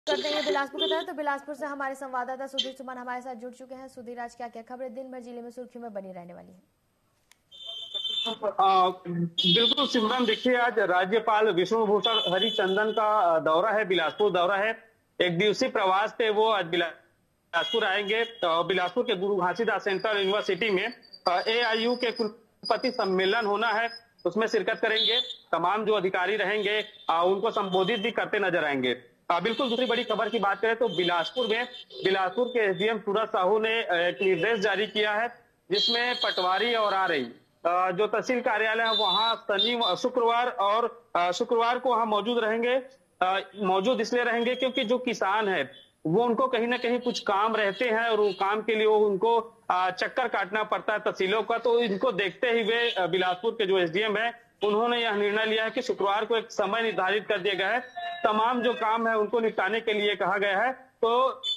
कर देंगे बिलासपुर की तरफ। तो बिलासपुर से हमारे संवाददाता सुधीर सुमन हमारे साथ जुड़ चुके हैं। सुधीर, आज क्या क्या खबरें दिन भर जिले में सुर्खियों में बनी रहने वाली है? बिल्कुल सिमरन, देखिए आज राज्यपाल विष्णुभूषण हरिचंदन का दौरा है, बिलासपुर दौरा है। एक दिवसीय प्रवास पे वो आज बिलासपुर आएंगे। बिलासपुर के गुरु घासीदास सेंट्रल यूनिवर्सिटी में AIU के कुलपति सम्मेलन होना है, उसमें शिरकत करेंगे। तमाम जो अधिकारी रहेंगे उनको संबोधित भी करते नजर आएंगे। बिल्कुल दूसरी बड़ी खबर की बात करें तो बिलासपुर के SDM सूरज साहू ने एक निर्देश जारी किया है, जिसमें पटवारी और RI जो तहसील कार्यालय है वहां शुक्रवार को वहां मौजूद रहेंगे। मौजूद इसलिए रहेंगे क्योंकि जो किसान है वो उनको कहीं ना कहीं कुछ काम रहते हैं और वो काम के लिए वो उनको चक्कर काटना पड़ता है तहसीलों का। तो इनको देखते हुए बिलासपुर के जो SDM है उन्होंने यह निर्णय लिया है कि शुक्रवार को एक समय निर्धारित कर दिया गया है, तमाम जो काम है उनको निपटाने के लिए कहा गया है। तो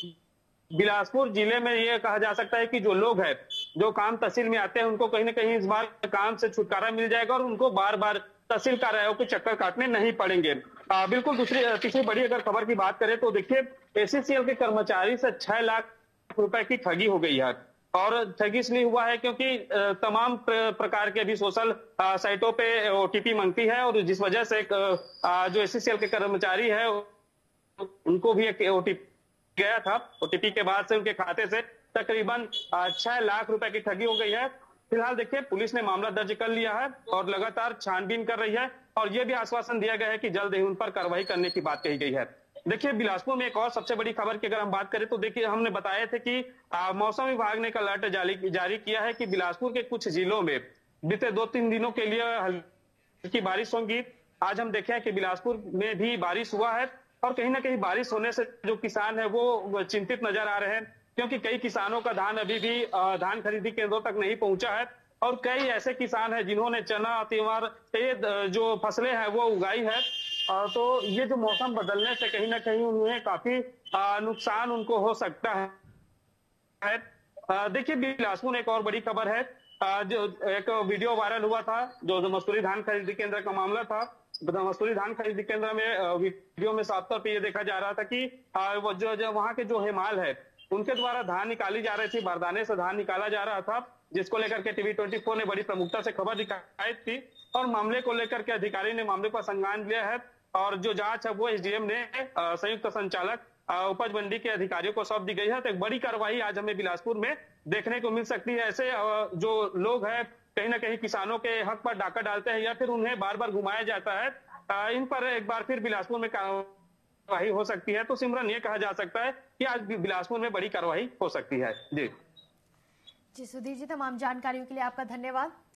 बिलासपुर जिले में ये कहा जा सकता है कि जो लोग हैं जो काम तहसील में आते हैं उनको कहीं ना कहीं इस बार काम से छुटकारा मिल जाएगा और उनको बार बार तहसील कार्यालयों के चक्कर काटने नहीं पड़ेंगे। बिल्कुल तीसरी बड़ी अगर खबर की बात करें तो देखिए ACCL के कर्मचारी से 6 लाख रुपए की ठगी हो गई है। और ठगी इसलिए हुआ है क्योंकि तमाम प्रकार के भी सोशल साइटों पे OTP मांगती है और जिस वजह से जो ACCL के कर्मचारी है उनको भी एक OTP गया था। OTP के बाद से उनके खाते से तकरीबन 6 लाख रुपए की ठगी हो गई है। फिलहाल देखिए पुलिस ने मामला दर्ज कर लिया है और लगातार छानबीन कर रही है और यह भी आश्वासन दिया गया है कि जल्द ही उन पर कार्रवाई करने की बात कही गई है। देखिए बिलासपुर में एक और सबसे बड़ी खबर की अगर हम बात करें तो देखिए हमने बताया था कि मौसम विभाग ने एक अलर्ट जारी किया है कि बिलासपुर के कुछ जिलों में बीते 2-3 दिनों के लिए हल्की बारिश होगी। आज हम देखें कि बिलासपुर में भी बारिश हुआ है और कहीं ना कहीं बारिश होने से जो किसान है वो चिंतित नजर आ रहे हैं, क्योंकि कई किसानों का धान अभी भी धान खरीदी केंद्रों तक नहीं पहुंचा है और कई ऐसे किसान हैं जिन्होंने चना तिवर जो फसलें हैं वो उगाई है। तो ये जो मौसम बदलने से कहीं ना कहीं उन्हें काफी नुकसान उनको हो सकता है। देखिए बिलासपुर में एक और बड़ी खबर है। जो एक वीडियो वायरल हुआ था जो मसूरी धान खरीदी केंद्र का मामला था। मसूरी धान खरीदी केंद्र में वीडियो में साफ तौर पर यह देखा जा रहा था कि वो जो वहां के जो हेमाल है उनके द्वारा धान निकाली जा रही थी, बारदाने से धान निकाला जा रहा था, जिसको लेकर के TV24 ने बड़ी प्रमुखता से खबर दिखाई थी और मामले को लेकर के अधिकारी ने मामले पर संज्ञान लिया है और जो जांच है वो SDM ने संयुक्त संचालक उपज मंडी के अधिकारियों को सौंप दी गई है। तो एक बड़ी कार्रवाई आज हमें बिलासपुर में देखने को मिल सकती है। ऐसे जो लोग हैं कहीं ना कहीं किसानों के हक पर डाका डालते हैं या फिर उन्हें बार बार घुमाया जाता है, इन पर एक बार फिर बिलासपुर में कार्रवाई हो सकती है। तो सिमरन ये कहा जा सकता है कि आज बिलासपुर में बड़ी कार्रवाई हो सकती है। जी जी सुधीर जी, तमाम जानकारियों के लिए आपका धन्यवाद।